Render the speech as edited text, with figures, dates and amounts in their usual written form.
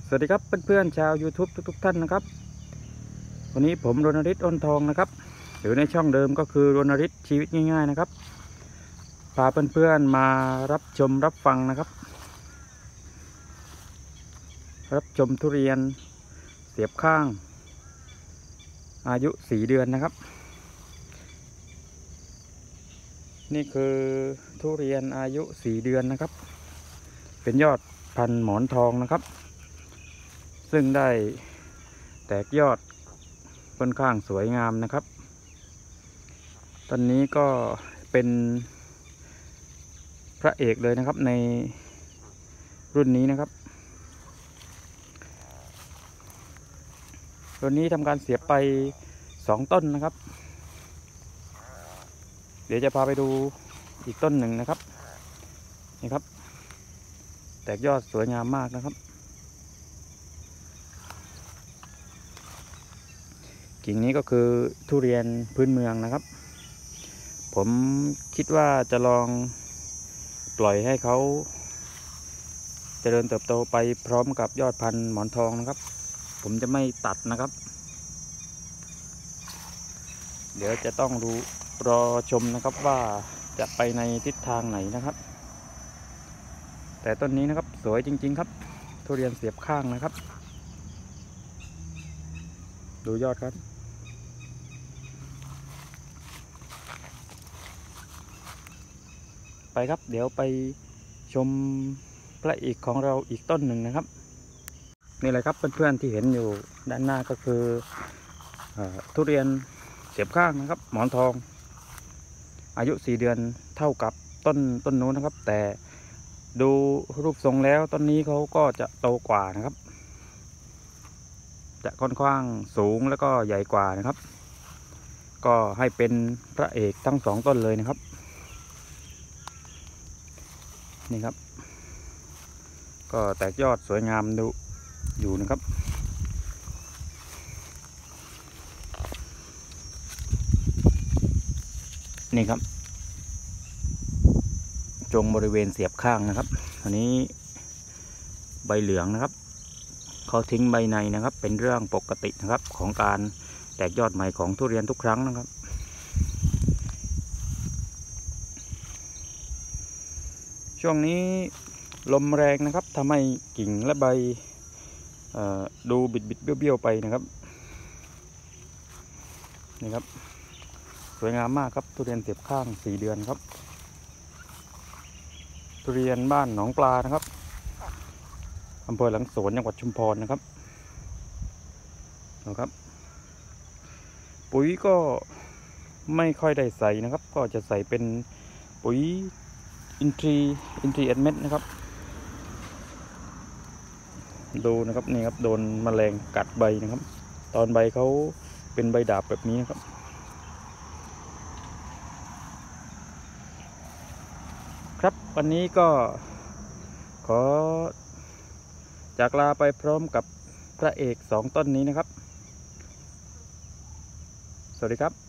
สวัสดีครับเพื่อนๆชาว YouTube ทุกท่านนะครับวันนี้ผมรณฤทธิ์อ้นทองนะครับหรือในช่องเดิมก็คือรณฤทธิ์ชีวิตง่ายๆนะครับพาเพื่อนๆมารับชมรับฟังนะครับรับชมทุเรียนเสียบข้างอายุ4 เดือนนะครับนี่คือทุเรียนอายุ4 เดือนนะครับเป็นยอดพันธุ์หมอนทองนะครับซึ่งได้แตกยอดค่อนข้างสวยงามนะครับตอนนี้ก็เป็นพระเอกเลยนะครับในรุ่นนี้นะครับรุ่นนี้ทำการเสียบไป2 ต้นนะครับเดี๋ยวจะพาไปดูอีกต้นหนึ่งนะครับนี่ครับแตกยอดสวยงามมากนะครับกิ่งนี้ก็คือทุเรียนพื้นเมืองนะครับผมคิดว่าจะลองปล่อยให้เขาเจริญเติบโตไปพร้อมกับยอดพันธุ์หมอนทองนะครับผมจะไม่ตัดนะครับเดี๋ยวจะต้องรอชมนะครับว่าจะไปในทิศทางไหนนะครับแต่ต้นนี้นะครับสวยจริงๆครับทุเรียนเสียบข้างนะครับดูยอดครับไปครับเดี๋ยวไปชมพระเอกของเราอีกต้นหนึ่งนะครับนี่แหละครับเพื่อนๆที่เห็นอยู่ด้านหน้าก็คือทุเรียนเสียบข้างนะครับหมอนทองอายุ4 เดือนเท่ากับต้นนู้นนะครับแต่ดูรูปทรงแล้วต้นนี้เขาก็จะโตกว่านะครับจะค่อนข้างสูงแล้วก็ใหญ่กว่านะครับก็ให้เป็นพระเอกทั้ง2 ต้นเลยนะครับนี่ครับก็แตกยอดสวยงามดูอยู่นะครับนี่ครับจงบริเวณเสียบข้างนะครับอันนี้ใบเหลืองนะครับเขาทิ้งใบในนะครับเป็นเรื่องปกตินะครับของการแตกยอดใหม่ของทุเรียนทุกครั้งนะครับช่วงนี้ลมแรงนะครับทำให้กิ่งและใบดูบิดเบี้ยวไปนะครับนี่ครับสวยงามมากครับทุเรียนเสียบข้าง4 เดือนครับทุเรียนบ้านหนองปลานะครับอำเภอหลังสวนจังหวัดชุมพรนะครับปุ๋ยก็ไม่ค่อยได้ใส่นะครับก็จะใส่เป็นปุ๋ยอินทรีย์เม็ดนะครับดูนะครับนี่ครับโดนแมลงกัดใบนะครับตอนใบเขาเป็นใบดาบแบบนี้นะครับครับวันนี้ก็ขอจากลาไปพร้อมกับพระเอก2 ต้นนี้นะครับสวัสดีครับ